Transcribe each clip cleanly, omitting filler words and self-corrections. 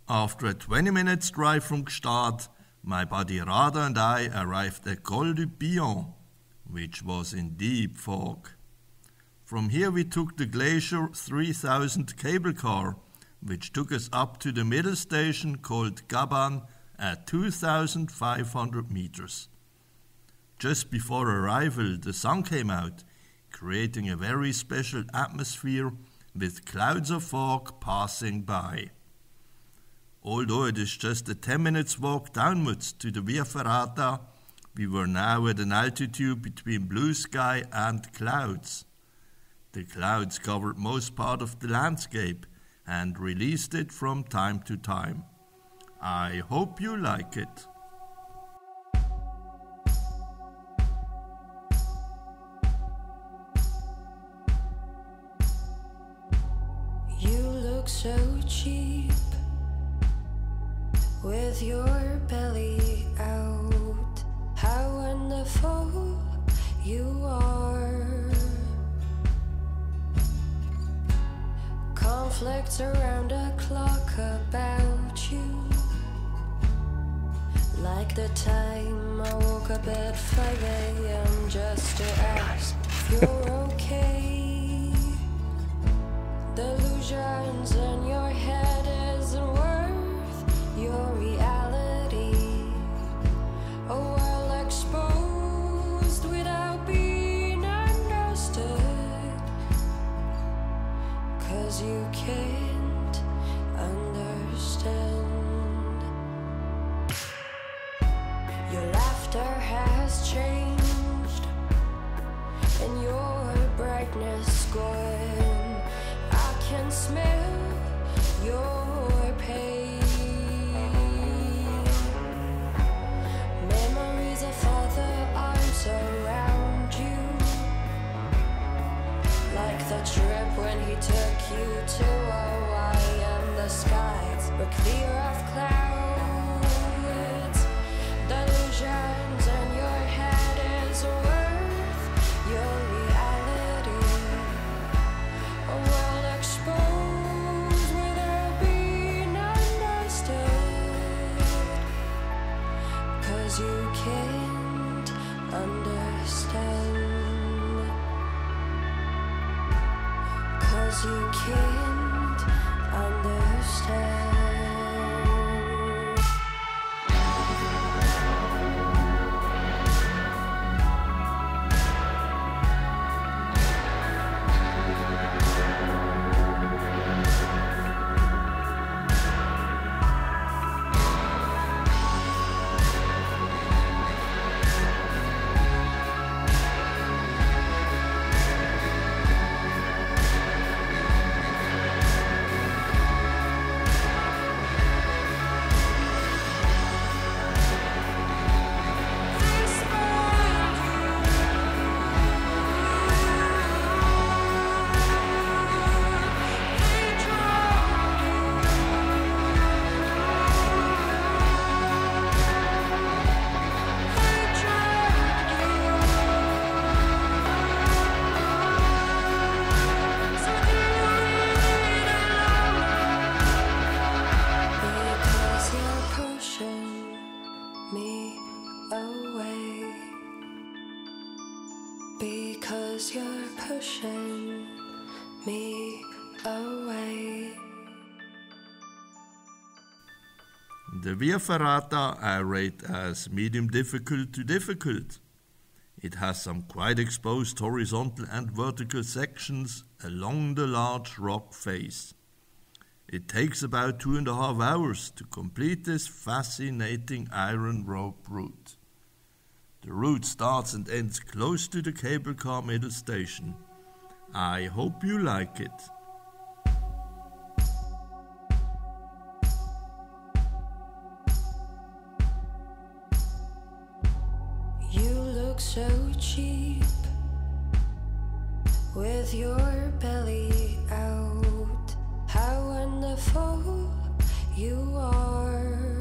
After a 20 minutes drive from Gstaad, my buddy Rada and I arrived at Col du Billon, which was in deep fog. From here we took the Glacier 3000 cable car, which took us up to the middle station called Gstaad at 2,500 meters. Just before arrival, the sun came out, creating a very special atmosphere with clouds of fog passing by. Although it is just a 10 minutes walk downwards to the Via Ferrata, we were now at an altitude between blue sky and clouds. The clouds covered most part of the landscape and released it from time to time. I hope you like it. You look so cheap with your belly out. How wonderful you are. Conflicts around the clock about you. Like the time I woke up at 5 a.m. just to ask if you're okay. Delusions in your head isn't worth your reality. A world exposed without being understood. 'Cause you can't understand. Your laughter has changed and your brightness gone. I can smell your pain. Memories of other arms around you. Like the trip when he took you to Hawaii and the skies were clear of clouds. Delusions in your head is worth your reality. A world exposed without being understood. 'Cause you can't understand. 'Cause you can't understand. Because you're pushing me away. The Via Ferrata I rate as medium difficult to difficult. It has some quite exposed horizontal and vertical sections along the large rock face. It takes about 2.5 hours to complete this fascinating iron rope route. The route starts and ends close to the cable car middle station. I hope you like it. You look so cheap with your belly out. How wonderful you are.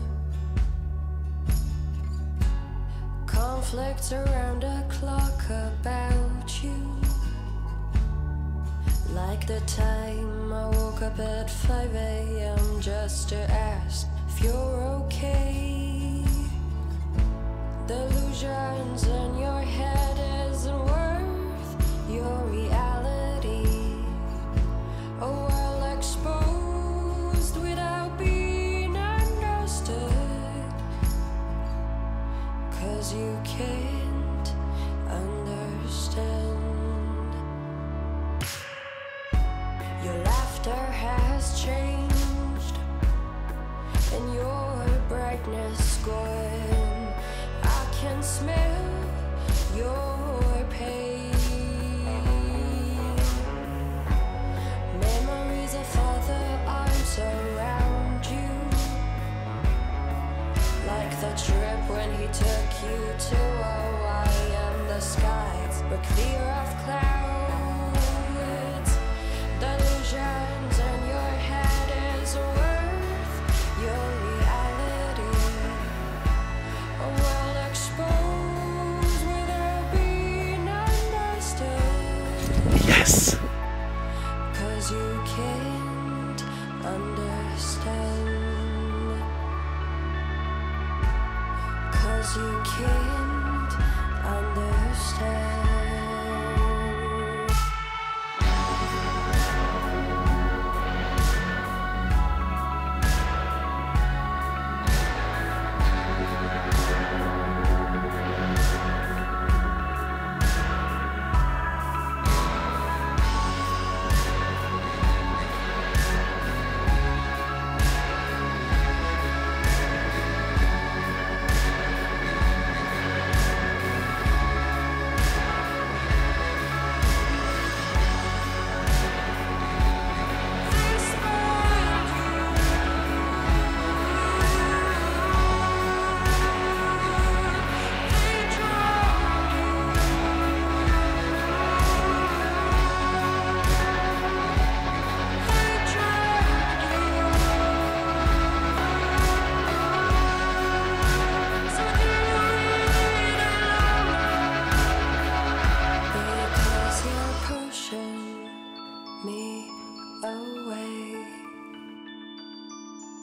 Conflicts around the clock about you. Like the time I woke up at 5 a.m. just to ask if you're okay. Delusions in your head isn't worth your reality. A world exposed without being understood, 'cause you can't understand. Your laughter has changed and your brightness gone. I can smell your pain. Memories of other arms around you, like the trip when he took you to Hawaii and the skies were clear of clouds. Delusions in your head is worth your reality. A world exposed without being understood. Yes! 'Cause you can't understand. 'Cause you can't understand.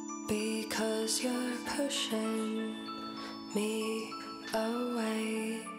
Because you're pushing me away.